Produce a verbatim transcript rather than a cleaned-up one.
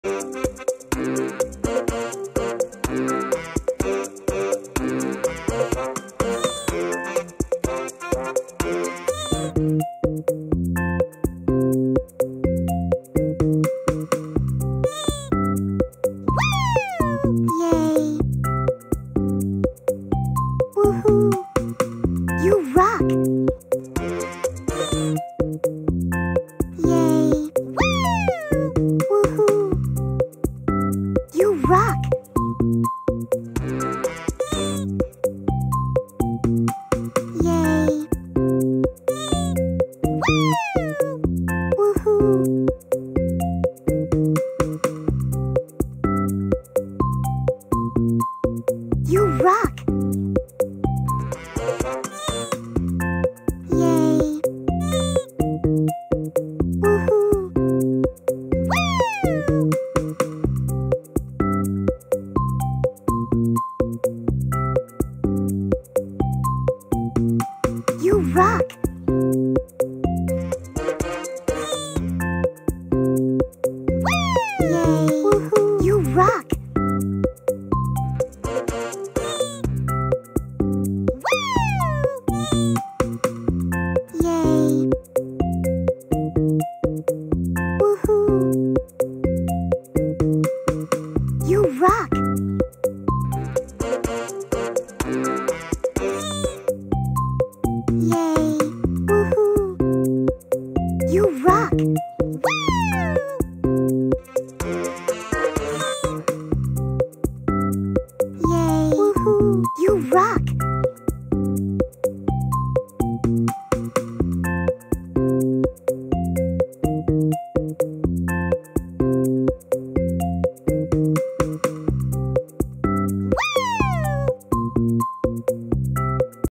Yay! Woohoo! You rock! Yay! Woohoo! You rock! Yay! Woohoo! You rock! Yay! Woohoo! You rock! Yay! Woohoo! You rock! Yay! Woohoo! You rock!